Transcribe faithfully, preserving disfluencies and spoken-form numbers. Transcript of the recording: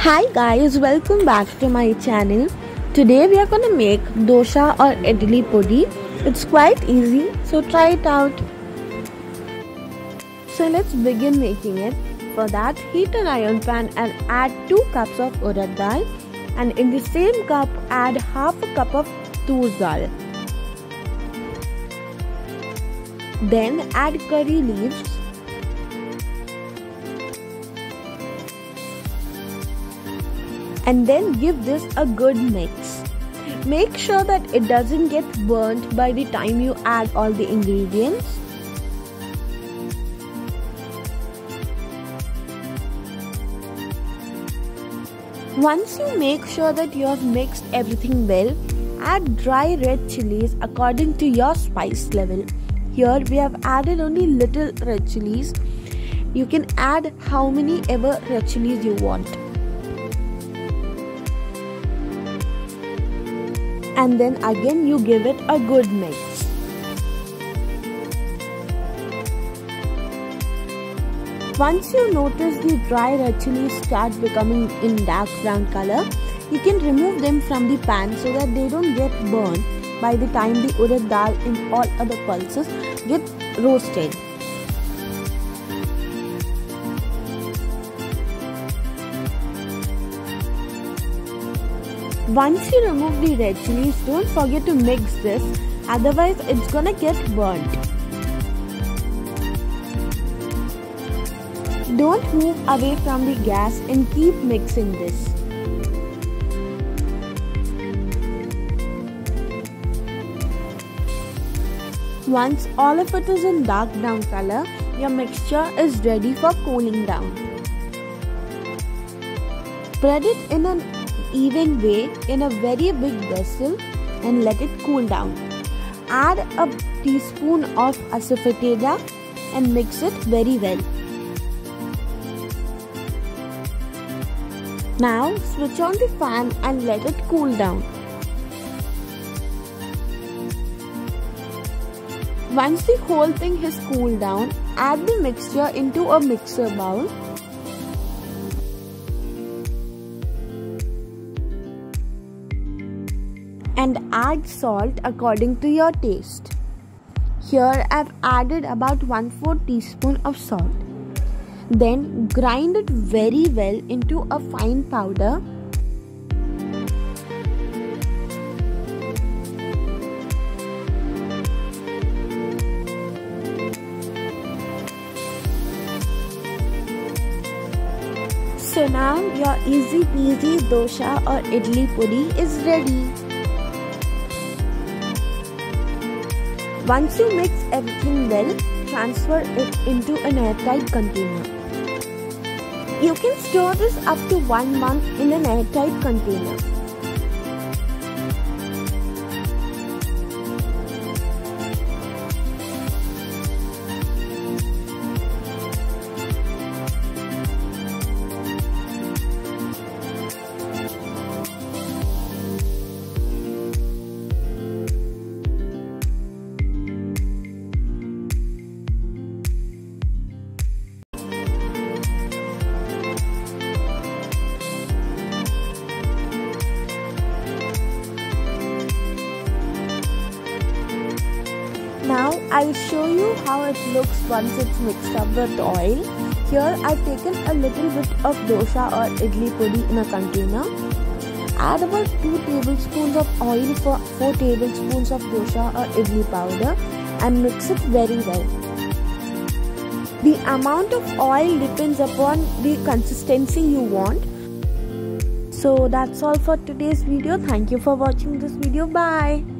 Hi guys, welcome back to my channel. Today we are gonna make dosha or idli puri. It's quite easy, so try it out. So let's begin making it. For that, heat an iron pan and add two cups of urad dal, and in the same cup add half a cup of tur dal. Then add curry leaves, and then give this a good mix. Make sure that it doesn't get burnt by the time you add all the ingredients. Once you make sure that you have mixed everything well, add dry red chilies according to your spice level. Here we have added only little red chilies. You can add how many ever red chilies you want. And then again you give it a good mix. Once you notice the dry red chilies start becoming in dark brown color, you can remove them from the pan so that they don't get burned by the time the urad dal and all other pulses get roasted. Once you remove the red chilies, don't forget to mix this, otherwise it's gonna get burnt. Don't move away from the gas and keep mixing this. Once all of it is in dark brown color, your mixture is ready for cooling down. Spread it in an even way in a very big vessel and let it cool down. Add a teaspoon of asafoetida and mix it very well. Now switch on the fan and let it cool down. Once the whole thing has cooled down, add the mixture into a mixer bowl. And add salt according to your taste. Here I've added about one fourth teaspoon of salt. Then grind it very well into a fine powder. So now your easy peasy dosha or idli puri is ready. Once you mix everything well, transfer it into an airtight container. You can store this up to one month in an airtight container. Now I'll show you how it looks once it's mixed up with oil. Here I've taken a little bit of dosha or idli puri in a container. Add about two tablespoons of oil for four tablespoons of dosha or idli powder and mix it very well. The amount of oil depends upon the consistency you want. So that's all for today's video. Thank you for watching this video. Bye.